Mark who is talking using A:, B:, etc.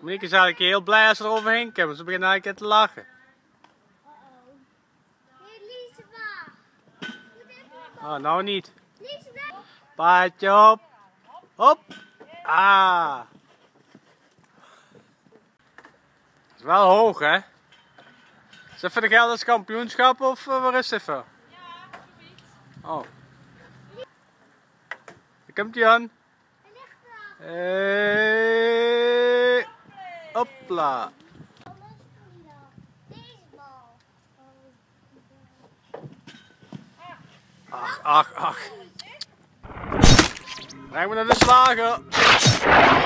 A: Monique is eigenlijk heel blij als ze er overheen komen. Ze beginnen eigenlijk te lachen. Oh, nou niet. Paardje op. Hop. Ah. Dat is wel hoog, hè? Is dat voor de Gelderse kampioenschap of waar is dit voor?
B: Ja, zoiets.
A: Oh. Daar komt hij aan. Hey. Hopla. Ach. Breng me naar de slager.